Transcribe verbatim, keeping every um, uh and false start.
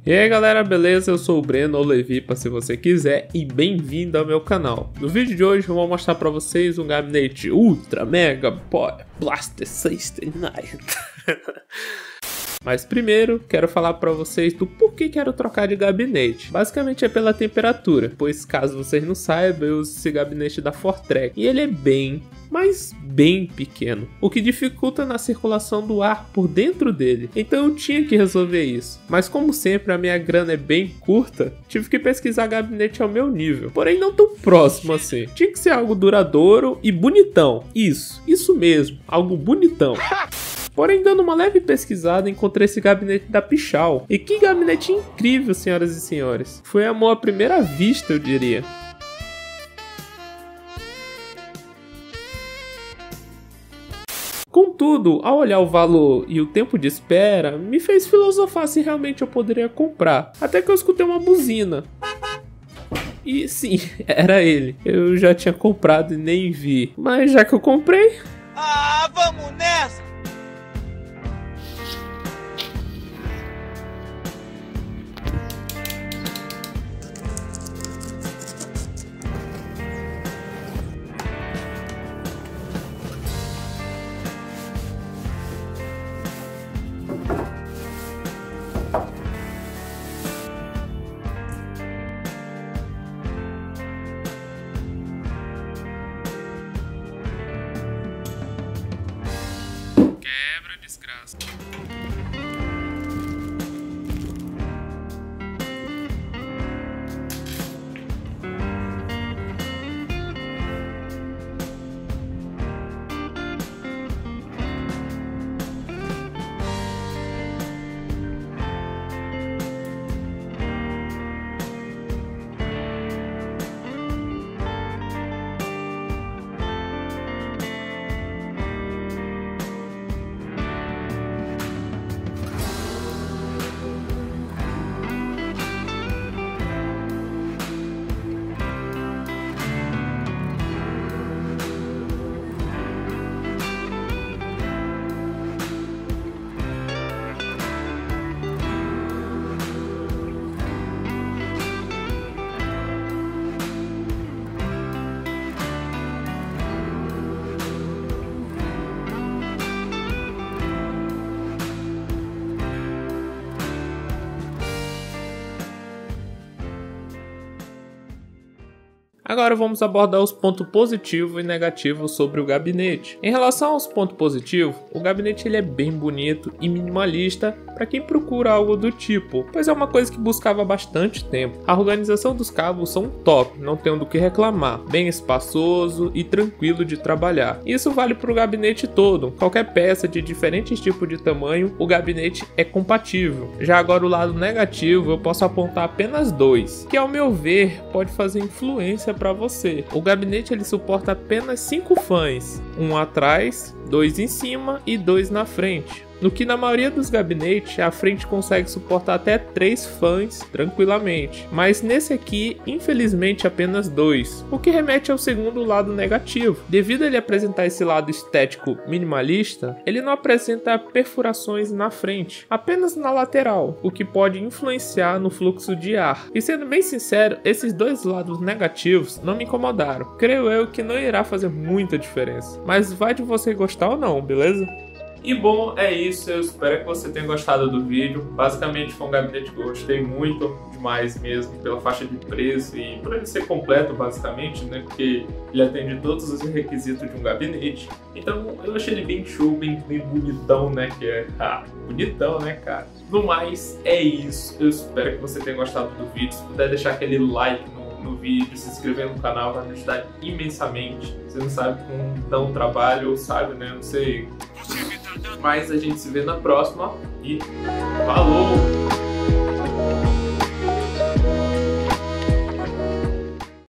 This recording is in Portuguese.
E aí galera, beleza? Eu sou o Breno, ou Levipa se você quiser, e bem-vindo ao meu canal. No vídeo de hoje eu vou mostrar pra vocês um gabinete Ultra Mega Power Blaster sessenta e nove. Mas primeiro, quero falar pra vocês do porquê quero trocar de gabinete. Basicamente é pela temperatura, pois caso vocês não saibam, eu uso esse gabinete da Fortrek. E ele é bem, mas bem pequeno, o que dificulta na circulação do ar por dentro dele. Então eu tinha que resolver isso. Mas como sempre a minha grana é bem curta, tive que pesquisar gabinete ao meu nível. Porém não tão próximo assim. Tinha que ser algo duradouro e bonitão. Isso, isso mesmo, algo bonitão. Porém, dando uma leve pesquisada, encontrei esse gabinete da Pichau. E que gabinete incrível, senhoras e senhores. Foi amor à primeira vista, eu diria. Contudo, ao olhar o valor e o tempo de espera, me fez filosofar se realmente eu poderia comprar. Até que eu escutei uma buzina. E sim, era ele. Eu já tinha comprado e nem vi. Mas já que eu comprei... Ah, vamos nessa! Quebra, desgraça. Agora vamos abordar os pontos positivos e negativos sobre o gabinete. Em relação aos pontos positivos, o gabinete ele é bem bonito e minimalista para quem procura algo do tipo, pois é uma coisa que buscava há bastante tempo. A organização dos cabos são top, não tenho do que reclamar, bem espaçoso e tranquilo de trabalhar. Isso vale para o gabinete todo, qualquer peça de diferentes tipos de tamanho, o gabinete é compatível. Já agora o lado negativo eu posso apontar apenas dois, que ao meu ver pode fazer influência para você. O gabinete ele suporta apenas cinco fãs, um atrás, dois em cima e dois na frente. No que na maioria dos gabinetes a frente consegue suportar até três fãs tranquilamente, mas nesse aqui infelizmente apenas dois, o que remete ao segundo lado negativo. Devido a ele apresentar esse lado estético minimalista, ele não apresenta perfurações na frente, apenas na lateral, o que pode influenciar no fluxo de ar. E sendo bem sincero, esses dois lados negativos não me incomodaram, creio eu que não irá fazer muita diferença, mas vai de você gostar ou não, beleza? E bom, é isso, eu espero que você tenha gostado do vídeo. Basicamente foi um gabinete que eu gostei muito, demais mesmo, pela faixa de preço e por ele ser completo basicamente, né, porque ele atende todos os requisitos de um gabinete. Então eu achei ele bem show, bem, bem bonitão, né, que é, ah, bonitão, né, cara. No mais, é isso, eu espero que você tenha gostado do vídeo. Se puder deixar aquele like no, no vídeo, se inscrever no canal, vai me ajudar imensamente. Você não sabe como dá um trabalho, ou sabe, né, não sei... Mas a gente se vê na próxima e falou!